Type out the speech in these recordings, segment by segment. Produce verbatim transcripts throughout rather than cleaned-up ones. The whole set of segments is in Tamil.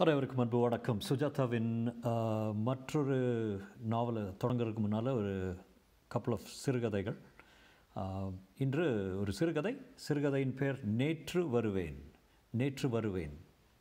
அனைவருக்கும் அன்பு வணக்கம். சுஜாதாவின் மற்றொரு நாவலை தொடங்குறதுக்கு முன்னால் ஒரு கப்பல் ஆஃப் சிறுகதைகள். இன்று ஒரு சிறுகதை. சிறுகதையின் பேர் நேற்று வருவேன். நேற்று வருவேன்.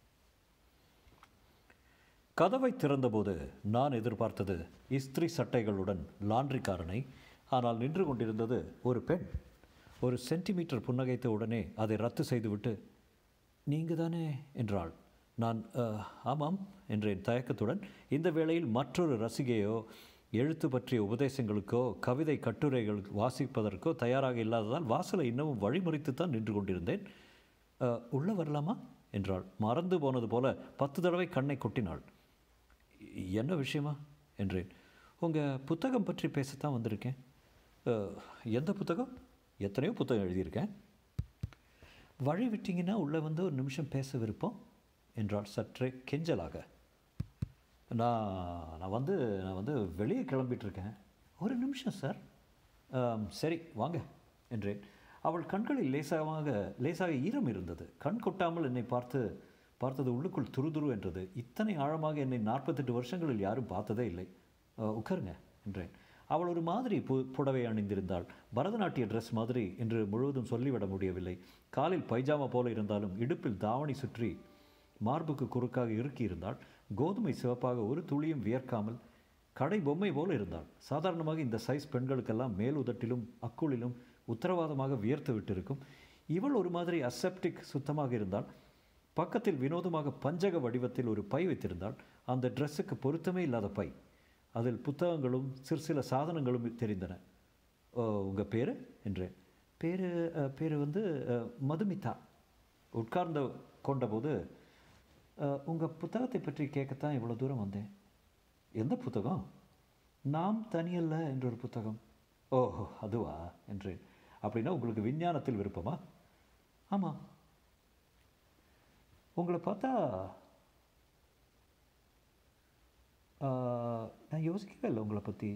கதவை திறந்தபோது நான் எதிர்பார்த்தது இஸ்திரி சட்டைகளுடன் லாண்ட்ரிக்காரனை. ஆனால் நின்று கொண்டிருந்தது ஒரு பெண். ஒரு சென்டிமீட்டர் புன்னகைத்த உடனே அதை ரத்து செய்துவிட்டு, நீங்கள் தானே என்றாள். நான் ஆமாம் என்றேன் தயக்கத்துடன். இந்த வேளையில் மற்றொரு ரசிகையோ எழுத்து பற்றிய உபதேசங்களுக்கோ கவிதை கட்டுரைகள் வாசிப்பதற்கோ தயாராக இல்லாததால் வாசலை இன்னமும் வழிமுறைத்துத்தான் நின்று கொண்டிருந்தேன். உள்ளே வரலாமா என்றாள். மறந்து போனது போல பத்து தடவை கண்ணை கொட்டினாள். என்ன விஷயமா என்றேன். உங்கள் புத்தகம் பற்றி பேசத்தான் வந்திருக்கேன். எந்த புத்தகம்? எத்தனையோ புத்தகம் எழுதியிருக்கேன். வழி விட்டிங்கன்னா உள்ளே வந்து ஒரு நிமிஷம் பேச விருப்பம் என்றாள் சற்றே கெஞ்சலாக. நான் நான் வந்து நான் வந்து வெளியே கிளம்பிகிட்ருக்கேன். ஒரு நிமிஷம் சார். சரி வாங்க என்றேன். அவள் கண்களில் லேசாக லேசாக ஈரம் இருந்தது. கண் கொட்டாமல் என்னை பார்த்து பார்த்தது உள்ளுக்குள் துருதுரு என்றது. இத்தனை ஆழமாக என்னை நாற்பத்தெட்டு வருஷங்களில் யாரும் பார்த்ததே இல்லை. உட்காருங்க என்றேன். அவள் ஒரு மாதிரி பு புடவை அணிந்திருந்தாள். பரதநாட்டிய ட்ரெஸ் மாதிரி என்று முழுவதும் சொல்லிவிட முடியவில்லை. காலில் பைஜாமா போல இருந்தாலும் இடுப்பில் தாவணி சுற்றி மார்புக்கு குறுக்காக இறுக்கி இருந்தாள். கோதுமை சிவப்பாக ஒரு துளியும் வியர்க்காமல் கடை பொம்மை போல இருந்தாள். சாதாரணமாக இந்த சைஸ் பெண்களுக்கெல்லாம் மேல் உதட்டிலும் அக்குளிலும் உத்தரவாதமாக வியர்த்து விட்டிருக்கும். இவள் ஒரு மாதிரி அசெப்டிக் சுத்தமாக இருந்தாள். பக்கத்தில் வினோதமாக பஞ்சக வடிவத்தில் ஒரு பை வைத்திருந்தாள். அந்த ட்ரெஸ்ஸுக்கு பொருத்தமே இல்லாத பை. அதில் புத்தகங்களும் சிறு சில சாதனங்களும் தெரிந்தன. உங்கள் பேர் என்றேன். பேர் பேர் வந்து மதுமிதா. உட்கார்ந்து கொண்டபோது, உங்கள் புத்தகத்தை பற்றி கேட்கத்தான் இவ்வளோ தூரம் வந்தேன். எந்த புத்தகம்? நாம் தனியல்ல என்ற ஒரு புத்தகம். ஓஹோ அதுவா என்றேன். அப்படின்னா உங்களுக்கு விஞ்ஞானத்தில் விருப்பமா? ஆமாம். உங்களை பார்த்தா நான் யோசிக்கவே இல்லை உங்களை பற்றி.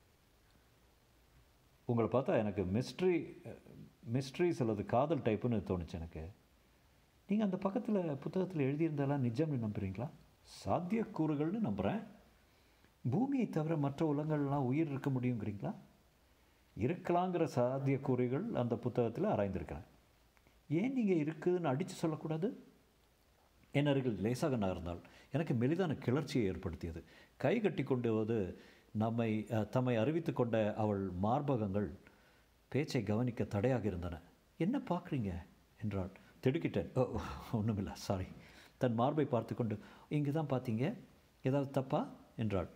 உங்களை பார்த்தா எனக்கு மிஸ்ட்ரி மிஸ்ட்ரிஸ் அல்லது காதல் டைப்புன்னு தோணுச்சு எனக்கு. நீங்கள் அந்த பக்கத்தில் புத்தகத்தில் எழுதியிருந்தாலாம் நிஜம்னு நம்புகிறீங்களா? சாத்தியக்கூறுகள்னு நம்புகிறேன். பூமியை தவிர மற்ற உலகங்கள்லாம் உயிர் இருக்க முடியுங்கிறீங்களா? இருக்கலாங்கிற சாத்தியக்கூறுகள் அந்த புத்தகத்தில் ஆராய்ந்திருக்கிறேன். ஏன் நீங்கள் இருக்குதுன்னு அடித்து சொல்லக்கூடாது? என் அருகில் லேசாக நகர்ந்தாள். எனக்கு மெலிதான கிளர்ச்சியை ஏற்படுத்தியது. கை கட்டி கொண்டுவது நம்மை தம்மை அறிவித்து கொண்ட அவள் மார்பகங்கள் பேச்சை கவனிக்க தடையாக இருந்தன. என்ன பார்க்குறீங்க என்றாள். திடுக்கிட்டேன். ஓ ஒன்றுமில்லை, சாரி. தன் மார்பை பார்த்து கொண்டு, இங்கே தான் பார்த்தீங்க, ஏதாவது தப்பா என்றாள்.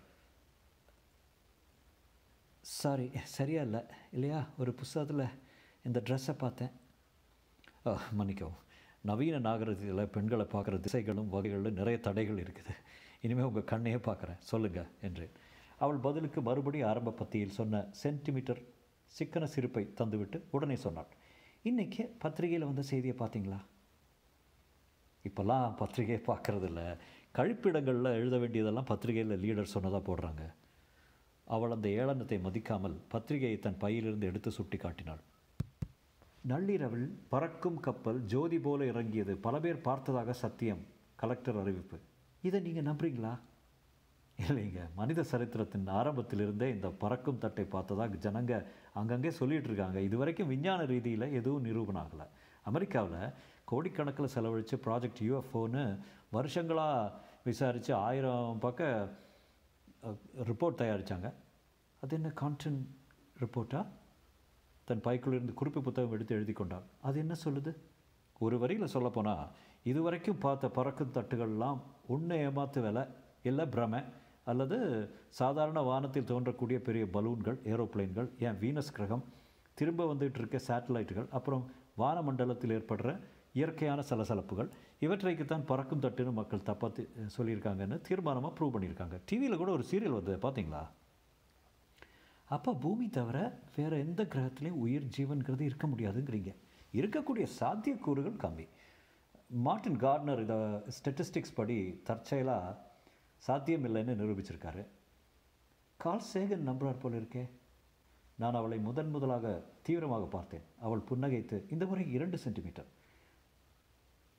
சாரி, சரியா இல்லை இல்லையா? ஒரு புத்தகத்தில் இந்த ட்ரெஸ்ஸை பார்த்தேன். மன்னிக்கவும். நவீன நாகரிகத்தில் பெண்களை பார்க்குற திசைகளும் வகைகளும் நிறைய தடைகள் இருக்குது. இனிமேல் உங்கள் கண்ணையே பார்க்குறேன், சொல்லுங்கள் என்றேன். அவள் பதிலுக்கு மறுபடி ஆரம்ப பத்தியில் சொன்ன சென்டிமீட்டர் சிக்கன சிரிப்பை தந்துவிட்டு உடனே சொன்னாள். இன்றைக்கி பத்திரிகையில் வந்த செய்தியை பார்த்தீங்களா? இப்போல்லாம் பத்திரிகையை பார்க்குறதில்ல. கழிப்பிடங்களில் எழுத வேண்டியதெல்லாம் பத்திரிகையில் லீடர் சொன்னதாக போடுறாங்க. அவள் அந்த ஏளனத்தை மதிக்காமல் பத்திரிகையை தன் பையிலிருந்து எடுத்து சுட்டி காட்டினாள். நள்ளிரவில் பறக்கும் கப்பல் ஜோதி போல இறங்கியது. பல பேர் பார்த்ததாக சத்தியம். கலெக்டர் அறிவிப்பு. இதை நீங்கள் நம்புறீங்களா? இல்லைங்க, மனித சரித்திரத்தின் ஆரம்பத்திலிருந்தே இந்த பறக்கும் தட்டை பார்த்ததாக ஜனங்க அங்கங்கே சொல்லிகிட்டு இருக்காங்க. இது வரைக்கும் விஞ்ஞான ரீதியில் எதுவும் நிரூபணம் ஆகலை. அமெரிக்காவில் கோடிக்கணக்கில் செலவழித்து ப்ராஜெக்ட் யூஎஃப்ஓன்னு வருஷங்களாக விசாரித்து ஆயிரம் பக்கம் ரிப்போர்ட் தயாரித்தாங்க. அது என்ன கான்டென்ட் ரிப்போர்ட்டா? தன் பைக்குள்ளிருந்து குறிப்பு புத்தகம் எடுத்து எழுதி கொண்டாள். அது என்ன சொல்லுது? ஒரு வரியில் சொல்லப்போனால், இதுவரைக்கும் பார்த்த பறக்கும் தட்டுகள்லாம் உன்னை ஏமாத்து வேலை, இல்லை பிரமை, அல்லது சாதாரண வானத்தில் தோன்றக்கூடிய பெரிய பலூன்கள், ஏரோப்ளைன்கள், ஏன் வீனஸ் கிரகம், திரும்ப வந்துகிட்டு இருக்க சேட்டலைட்டுகள், அப்புறம் வானமண்டலத்தில் ஏற்படுற இயற்கையான சலசலப்புகள், இவற்றைக்குத்தான் பறக்கும் தட்டுன்னு மக்கள் தப்பாக சொல்லியிருக்காங்கன்னு தீர்மானமாக ப்ரூவ் பண்ணியிருக்காங்க. டிவியில் கூட ஒரு சீரியல் வந்து பார்த்தீங்களா? அப்போ பூமி தவிர வேறு எந்த கிரகத்துலேயும் உயிர் ஜீவன்கிறது இருக்க முடியாதுங்கிறீங்க. இருக்கக்கூடிய சாத்தியக்கூறுகள் கம்மி. மார்ட்டின் கார்ட்னர் இதை ஸ்டெட்டிஸ்டிக்ஸ் படி தற்செயலாக சாத்தியம் இல்லைன்னு நிரூபிச்சிருக்காரு. கால் சேகன் நம்புறார் போல் இருக்கே. நான் அவளை முதன் முதலாக தீவிரமாக பார்த்தேன். அவள் புன்னகைத்து, இந்த முறை இரண்டு சென்டிமீட்டர்.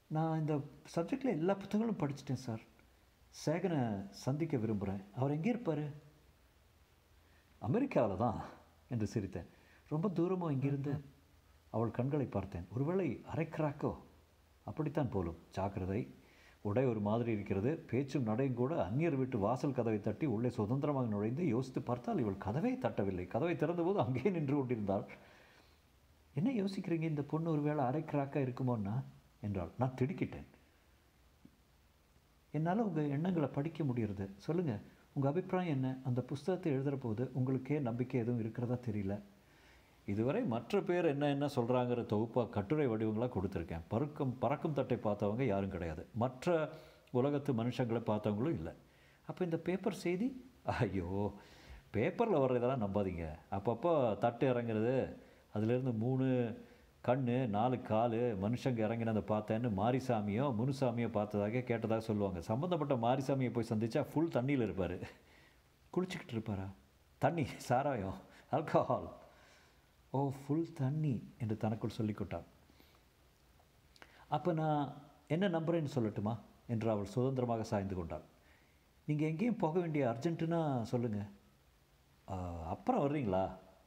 நான் இந்த சப்ஜெக்டில் எல்லா புத்தகங்களும் படிச்சிட்டேன் சார். சேகனை சந்திக்க விரும்புகிறேன். அவர் எங்கே இருப்பார்? அமெரிக்காவில் தான் என்று சிரித்தேன். ரொம்ப தூரமோ இங்கிருந்து? அவள் கண்களை பார்த்தேன். ஒருவேளை அரைக்கிறாக்கோ? அப்படித்தான் போலும். ஜாக்கிரதை. உடை ஒரு மாதிரி இருக்கிறது. பேச்சும் நடையும் கூட அந்நியர் வீட்டு வாசல் கதவை தட்டி உள்ளே சுதந்திரமாக நுழைந்து யோசித்து பார்த்தால் இவள் கதவை தட்டவில்லை. கதவை திறந்தபோது அங்கேயே நின்று கொண்டிருந்தாள். என்ன யோசிக்கிறீங்க? இந்த பொண்ணு ஒரு வேளை அரைக்கிறாக்கா இருக்குமோன்னா என்றாள். நான் திடுக்கிட்டேன். என்னால் உங்கள் எண்ணங்களை படிக்க முடிகிறது. சொல்லுங்கள், உங்கள் அபிப்பிராயம் என்ன? அந்த புஸ்தகத்தை எழுதுகிற போது உங்களுக்கே நம்பிக்கை எதுவும் இருக்கிறதா தெரியல. இதுவரை மற்ற பேர் என்ன என்ன சொல்கிறாங்கிற தொகுப்பாக கட்டுரை வடிவங்களாக கொடுத்துருக்கேன். பறக்கும் பறக்கும் தட்டை பார்த்தவங்க யாரும் கிடையாது. மற்ற உலகத்து மனுஷங்களை பார்த்தவங்களும் இல்லை. அப்போ இந்த பேப்பர் செய்தி? ஐயோ, பேப்பரில் வர்றதெல்லாம் நம்பாதீங்க. அப்பப்போ தட்டு இறங்குறது, அதுலேருந்து மூணு கண் நாலு கால் மனுஷங்க இறங்கினதை பார்த்தேன்னு மாரிசாமியோ முனுசாமியோ பார்த்ததாக கேட்டதாக சொல்லுவாங்க. சம்மந்தப்பட்ட மாரிசாமியை போய் சந்தித்தா ஃபுல் தண்ணியில் இருப்பார். குளிச்சுக்கிட்டு இருப்பாரா? தண்ணி, சாராயம், ஆல்கஹால். ஓ, ஃபுல் தண்ணி என்று தனக்குள் சொல்லிக்கொட்டாள். அப்போ நான் என்ன நம்புறேன்னு சொல்லட்டுமா என்று அவள் சுதந்திரமாக சாய்ந்து கொண்டாள். நீங்கள் எங்கேயும் போக வேண்டிய அர்ஜென்ட்டுன்னா சொல்லுங்கள். அப்புறம் வர்றீங்களா?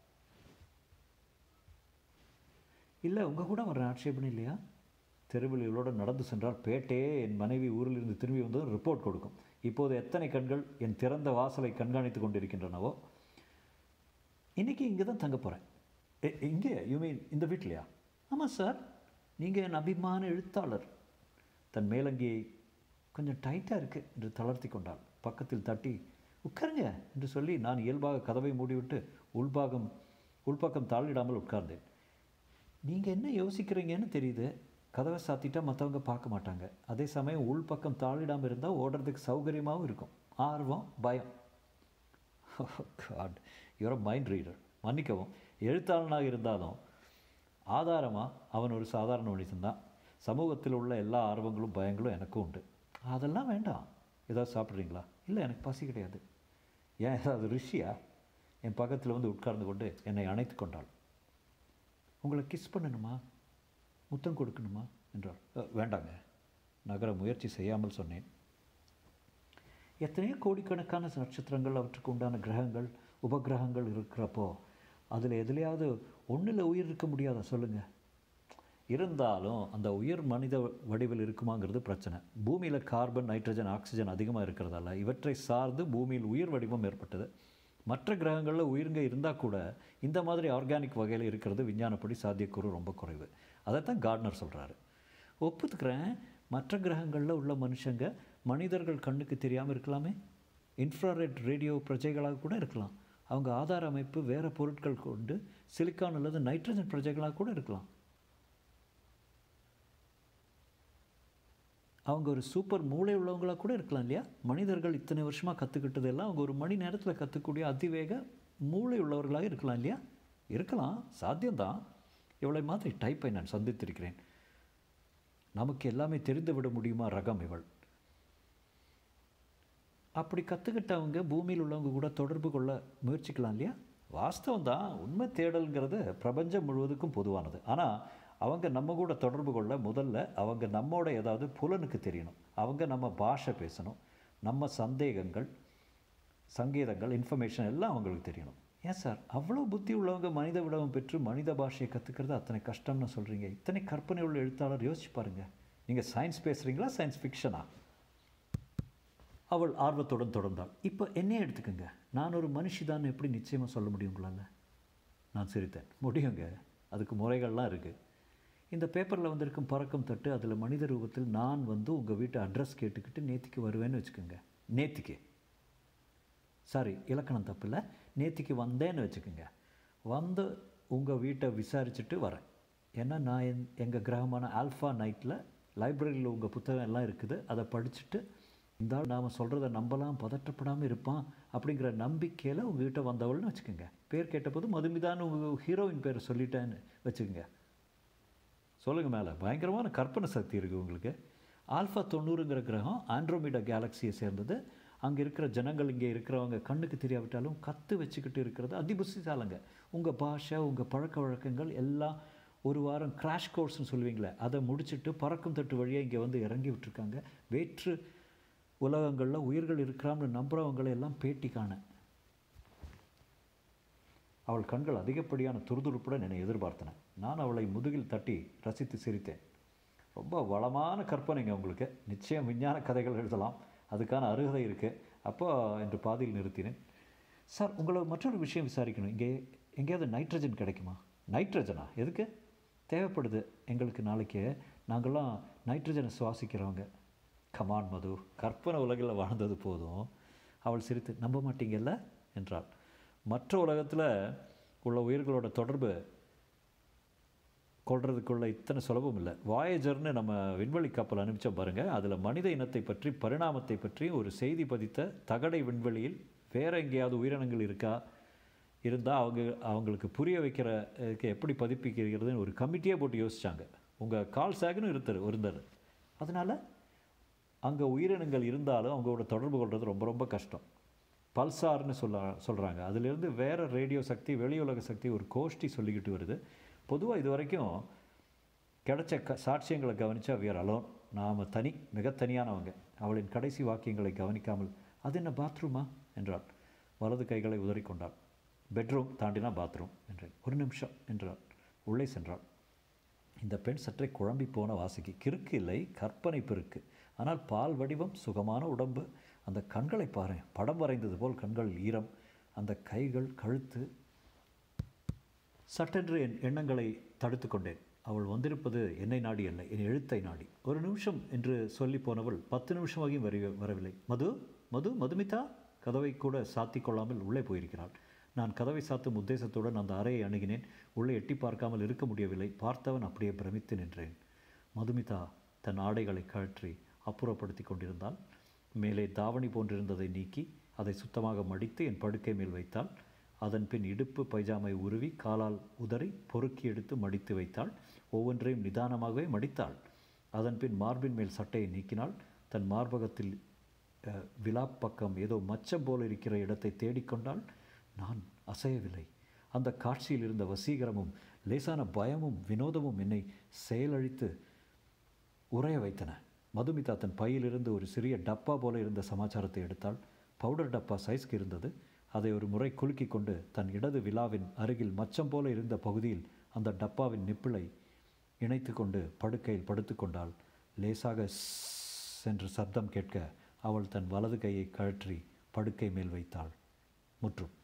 இல்லை, உங்கள் கூட வர்ற ஆட்சேபனை இல்லையா? தெருவில் இவளோடு நடந்து சென்றால் பேட்டையே என் மனைவி ஊரிலிருந்து திரும்பி வந்ததும் ரிப்போர்ட் கொடுக்கும். இப்போது எத்தனை கண்கள் என் திறந்த வாசலை கண்காணித்து கொண்டிருக்கின்றனவோ. இன்றைக்கி இங்கே தான் தங்க போகிறேன். இங்கே? யூ மீன் இந்த வீட்லையா? ஆமாம் சார். நீங்கள் என் அபிமான எழுத்தாளர். தன் மேலங்கியை கொஞ்சம் டைட்டாக இருக்குது என்று தளர்த்தி கொண்டாள். பக்கத்தில் தட்டி உட்காருங்க என்று சொல்லி நான் இயல்பாக கதவை மூடிவிட்டு உள்பாகம் உள்பக்கம் தாளிடாமல் உட்கார்ந்தேன். நீங்கள் என்ன யோசிக்கிறீங்கன்னு தெரியுது. கதவை சாத்திட்டா மற்றவங்க பார்க்க மாட்டாங்க. அதே சமயம் உள்பக்கம் தாளிடாமல் இருந்தால் ஓடுறதுக்கு சௌகரியமாகவும் இருக்கும். ஆர்வம், பயம். God, you're a mind reader. மன்னிக்கவும், எழுத்தாளனாக இருந்தாலும் ஆதாரமாக அவன் ஒரு சாதாரண மனிதன்தான். சமூகத்தில் உள்ள எல்லா ஆர்வங்களும் பயங்களும் எனக்கும் உண்டு. அதெல்லாம் வேண்டாம். ஏதாவது சாப்பிட்றீங்களா? இல்லை, எனக்கு பசி கிடையாது. ஏன், ஏதாவது ருஷியா? என் பக்கத்தில் வந்து உட்கார்ந்து கொண்டு என்னை அணைத்து கொண்டாள். உங்களை கிஸ் பண்ணணுமா, முத்தம் கொடுக்கணுமா என்றாள். வேண்டாங்க, நகர முயற்சி செய்யாமல் சொன்னேன். எத்தனையோ கோடிக்கணக்கான நட்சத்திரங்கள், அவற்றுக்கு உண்டான கிரகங்கள், உபகிரகங்கள் இருக்கிறப்போ அதில் எதுலையாவது ஒன்றில் உயிர் இருக்க முடியாதா சொல்லுங்கள்? இருந்தாலும் அந்த உயிர் மனித வடிவில் இருக்குமாங்கிறது பிரச்சனை. பூமியில் கார்பன், நைட்ரஜன், ஆக்சிஜன் அதிகமாக இருக்கிறதால இவற்றை சார்ந்து பூமியில் உயிர் வடிவம் ஏற்பட்டது. மற்ற கிரகங்களில் உயிர்ங்க இருந்தால் கூட இந்த மாதிரி ஆர்கானிக் வகையில் இருக்கிறது விஞ்ஞானப்படி சாத்தியக்கூறு ரொம்ப குறைவு. அதைத்தான் கார்ட்னர் சொல்கிறாரு. ஒப்புத்துக்கிறேன், மற்ற கிரகங்களில் உள்ள மனுஷங்க மனிதர்கள் கண்ணுக்கு தெரியாமல் இருக்கலாமே. இன்ஃப்ராரெட் ரேடியோ பிரஜைகளாக கூட இருக்கலாம். அவங்க ஆதார அமைப்பு வேறு பொருட்கள் கொண்டு சிலிக்கான் அல்லது நைட்ரஜன் பிரஜைகளாக கூட இருக்கலாம். அவங்க ஒரு சூப்பர் மூளை உள்ளவங்களாக கூட இருக்கலாம் இல்லையா? மனிதர்கள் இத்தனை வருஷமாக கற்றுக்கிட்டதெல்லாம் அவங்க ஒரு மணி நேரத்தில் கற்றுக்கூடிய அதிவேக மூளை உள்ளவர்களாக இருக்கலாம் இல்லையா? இருக்கலாம், சாத்தியம்தான். இவளை மாதிரி டைப்பை நான் சந்தித்திருக்கிறேன். நமக்கு எல்லாமே தெரிந்து விட முடியுமா ரகம் இவள். அப்படி கற்றுக்கிட்டவங்க பூமியில் உள்ளவங்க கூட தொடர்பு கொள்ள முயற்சிக்கலாம் இல்லையா? வாஸ்தவம் தான். உண்மை தேடல்ங்கிறது பிரபஞ்சம் முழுவதுக்கும் பொதுவானது. ஆனால் அவங்க நம்ம கூட தொடர்பு கொள்ள முதல்ல அவங்க நம்மோட ஏதாவது புலனுக்கு தெரியணும். அவங்க நம்ம பாஷை பேசணும். நம்ம சந்தேகங்கள், சங்கேதங்கள், இன்ஃபர்மேஷன் எல்லாம் அவங்களுக்கு தெரியணும். ஏன் சார், அவ்வளோ புத்தி உள்ளவங்க மனித விடவம் பெற்று மனித பாஷையை கற்றுக்கிறது அத்தனை கஷ்டம்னு சொல்கிறீங்க? இத்தனை கற்பனை உள்ள எழுத்தாளர், யோசிச்சு பாருங்கள். நீங்கள் சயின்ஸ் பேசுகிறீங்களா, சயின்ஸ் ஃபிக்ஷனா? அவள் ஆர்வத்துடன் தொடர்ந்தாள். இப்போ என்னையே எடுத்துக்கோங்க. நான் ஒரு மனுஷி தான் எப்படி நிச்சயமாக சொல்ல முடியும் உங்களால்? நான் சிரித்தேன். முடியுங்க, அதுக்கு முறைகள்லாம் இருக்குது. இந்த பேப்பரில் வந்திருக்கும் பறக்கும் தட்டு, அதில் மனித ரூபத்தில் நான் வந்து உங்கள் வீட்டு அட்ரஸ் கேட்டுக்கிட்டு நேத்திக்கு வருவேன்னு வச்சுக்கோங்க. நேத்திக்கு, சாரி இலக்கணம் தப்பில்லை, நேத்திக்கு வந்தேன்னு வச்சுக்கோங்க. வந்து உங்கள் வீட்டை விசாரிச்சுட்டு வரேன். ஏன்னா நான் என் எங்கள் கிரகமான ஆல்ஃபா நைட்டில் லைப்ரரியில் உங்கள் புத்தகம் எல்லாம் இருக்குது. அதை படிச்சுட்டு இந்த நாம் சொல்கிறத நம்பலாம், பதற்றப்படாமல் இருப்பான் அப்படிங்கிற நம்பிக்கையில் உங்கள்கிட்ட வந்தவள்னு வச்சுக்கோங்க. பேர் கேட்டபோது மதுமிதான்னு உங்கள் ஹீரோயின் பேரை சொல்லிட்டேன்னு வச்சுக்கோங்க. சொல்லுங்கள், மேலே பயங்கரமான கற்பனை சக்தி இருக்குது உங்களுக்கு. ஆல்ஃபா தொண்ணூறுங்கிற கிரகம் ஆண்ட்ரோமீடா கேலக்சியை சேர்ந்தது. அங்கே இருக்கிற ஜனங்கள், இங்கே இருக்கிறவங்க கண்ணுக்கு தெரியாவிட்டாலும் கற்று வச்சுக்கிட்டு இருக்கிறது அதிபுத்திசாலங்க. உங்கள் பாஷை, உங்கள் பழக்க வழக்கங்கள் எல்லாம் ஒரு வாரம் கிராஷ் கோர்ஸ்னு சொல்லுவீங்களே, அதை முடிச்சுட்டு பறக்கும் தட்டு வழியாக இங்கே வந்து இறங்கி விட்டுருக்காங்க. வேற்று உலகங்களில் உயிர்கள் இருக்கிறான்னு நம்புகிறவங்களை எல்லாம் பேட்டி காண. அவள் கண்கள் அதிகப்படியான துருதுருப்புடன் என்னை எதிர்பார்த்தன. நான் அவளை முதுகில் தட்டி ரசித்து சிரித்தேன். ரொம்ப வளமான கற்பனைங்க உங்களுக்கு, நிச்சயம் விஞ்ஞான கதைகள் எழுதலாம், அதுக்கான அருகதை இருக்குது அப்போ என்று பாதியில் நிறுத்தினேன். சார், உங்களை மற்றொரு விஷயம் விசாரிக்கணும். இங்கே எங்கேயாவது நைட்ரஜன் கிடைக்குமா? நைட்ரஜனா? எதுக்கு? தேவைப்படுது எங்களுக்கு. நாளைக்கு நாங்கள்லாம் நைட்ரஜனை சுவாசிக்கிறவங்க. கமான் மது, கற்பனை உலகில் வாழ்ந்தது போதும். அவள் சிரித்து, நம்ப மாட்டீங்கல்ல என்றாள். மற்ற உலகத்தில் உள்ள உயிர்களோட தொடர்பு கொள்றதுக்குள்ள இத்தனை சுலபம் இல்லை. வாயேஜர்னு நம்ம விண்வெளி கப்பல் அனுப்பிச்சோம் பாருங்கள், அதில் மனித இனத்தை பற்றி பரிணாமத்தை பற்றி ஒரு செய்தி பதித்த தகடை விண்வெளியில் வேறு எங்கேயாவது உயிரினங்கள் இருக்கா, இருந்தால் அவங்க அவங்களுக்கு புரிய வைக்கிறதுக்கு எப்படி பதிப்பிக்கிறதுன்னு ஒரு கமிட்டியே போட்டு யோசித்தாங்க. உங்கள் கால் சேகனும் இருந்தார் இருந்தார் அதனால் அங்கே உயிரினங்கள் இருந்தாலும் அவங்களோட தொடர்பு கொள்வது ரொம்ப ரொம்ப கஷ்டம். பல்சார்னு சொல்ல சொல்கிறாங்க. அதிலிருந்து வேறு ரேடியோ சக்தி, வெளி உலக சக்தி ஒரு கோஷ்டி சொல்லிக்கிட்டு வருது. பொதுவாக இது வரைக்கும் கிடைச்ச க சாட்சியங்களை கவனித்தா வியர் அலோன், நாம் தனி, மிக தனியானவங்க. அவளின் கடைசி வாக்கியங்களை கவனிக்காமல், அது என்ன பாத்ரூமா என்றாள். வலது கைகளை உதறிக்கொண்டாள். பெட்ரூம் தாண்டினா பாத்ரூம் என்றேன். ஒரு நிமிஷம் என்றாள். உள்ளே சென்றாள். இந்த பெண் சற்றே குழம்பி போன வாசிக்கு. கிறுக்கு இல்லை, கற்பனை பெருக்கு. ஆனால் பால் வடிவம், சுகமான உடம்பு. அந்த கண்களை பாரு, படம் வரைந்தது போல் கண்கள், ஈரம். அந்த கைகள், கழுத்து. சட்டென்று என் எண்ணங்களை தடுத்து கொண்டேன். அவள் வந்திருப்பது என்னை நாடி அல்ல, என் எழுத்தை நாடி. ஒரு நிமிஷம் என்று சொல்லி போனவள் பத்து நிமிஷமாகியும் வரி வரவில்லை. மது மது மதுமிதா கதவை கூட சாத்தி கொள்ளாமல் உள்ளே போயிருக்கிறாள். நான் கதவை சாத்தும் உத்தேசத்துடன் அந்த அறையை அணுகினேன். உள்ளே எட்டி பார்க்காமல் இருக்க முடியவில்லை. பார்த்தவன் அப்படியே பிரமித்து நின்றேன். மதுமிதா தன் ஆடைகளை கழற்றி அப்புறப்படுத்தி கொண்டிருந்தாள். மேலே தாவணி போன்றிருந்ததை நீக்கி அதை சுத்தமாக மடித்து என் படுக்கை மேல் வைத்தாள். அதன் பின் இடுப்பு பைஜாமை உருவி காலால் உதறி பொறுக்கி எடுத்து மடித்து வைத்தாள். ஒவ்வொன்றையும் நிதானமாகவே மடித்தாள். அதன் பின் மார்பின் மேல் சட்டையை நீக்கினாள். தன் மார்பகத்தில் விழாப்பக்கம் ஏதோ மச்சம் போல் இருக்கிற இடத்தை தேடிக்கொண்டாள். நான் அசையவில்லை. அந்த காட்சியில் இருந்த வசீகரமும் லேசான பயமும் வினோதமும் என்னை செயலழித்து உறைய வைத்தன. மதுமிதா தன் பையிலிருந்து ஒரு சிறிய டப்பா போல இருந்த சமாச்சாரத்தை எடுத்தாள். பவுடர் டப்பா சைஸ்க்கு இருந்தது. அதை ஒரு முறை குலுக்கி கொண்டு தன் இடது விழாவின் அருகில் மச்சம் போல இருந்த பகுதியில் அந்த டப்பாவின் நிப்பிளை இணைத்து கொண்டு படுக்கையில் படுத்து கொண்டாள். லேசாக சென்று சப்தம் கேட்க அவள் தன் வலது கையை கழற்றி படுக்கை மேல் வைத்தாள். முற்றும்.